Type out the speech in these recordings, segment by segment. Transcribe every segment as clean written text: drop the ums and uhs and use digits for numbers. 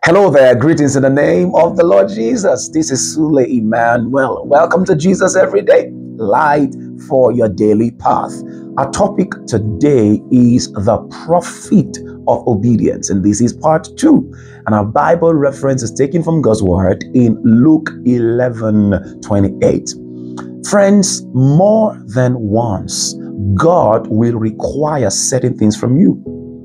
Hello there, greetings in the name of the Lord Jesus. This is Sule Emmanuel. Welcome to Jesus Every Day, light for your daily path. Our topic today is the profit of obedience, and this is part 2. And our Bible reference is taken from God's word in Luke 11:28. Friends, more than once, God will require certain things from you.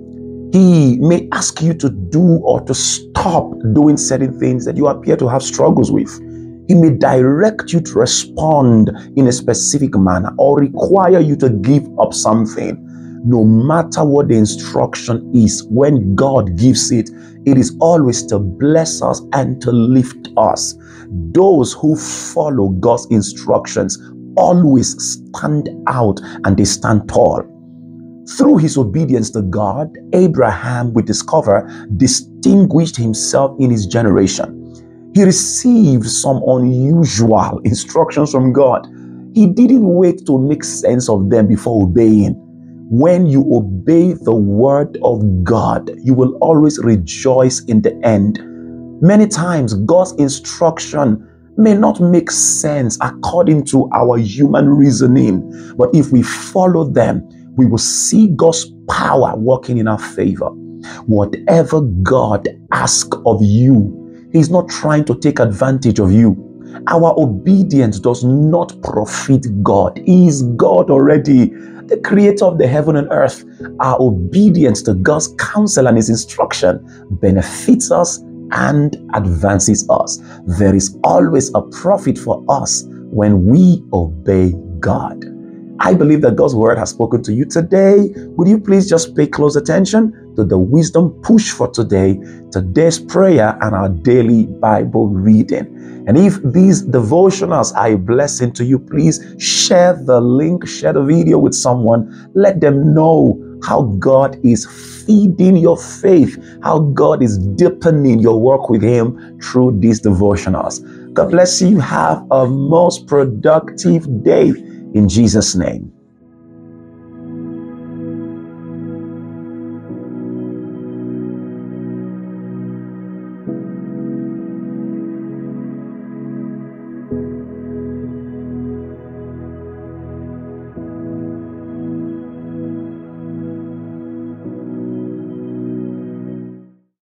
He may ask you to do or to stop doing certain things that you appear to have struggles with. He may direct you to respond in a specific manner or require you to give up something. No matter what the instruction is, when God gives it, it is always to bless us and to lift us. Those who follow God's instructions always stand out and they stand tall. Through his obedience to God, Abraham, we discover, distinguished himself in his generation. He received some unusual instructions from God. He didn't wait to make sense of them before obeying. When you obey the word of God, you will always rejoice in the end. Many times, God's instruction may not make sense according to our human reasoning, but if we follow them, we will see God's power working in our favor. Whatever God asks of you, He's not trying to take advantage of you. Our obedience does not profit God. He is God already, the creator of the heaven and earth. Our obedience to God's counsel and His instruction benefits us and advances us. There is always a profit for us when we obey God. I believe that God's word has spoken to you today. Would you please just pay close attention to the wisdom push for today, today's prayer, and our daily Bible reading? And if these devotionals are a blessing to you, please share the link, share the video with someone. Let them know how God is feeding your faith, how God is deepening your work with Him through these devotionals. God bless you. Have a most productive day. In Jesus' name.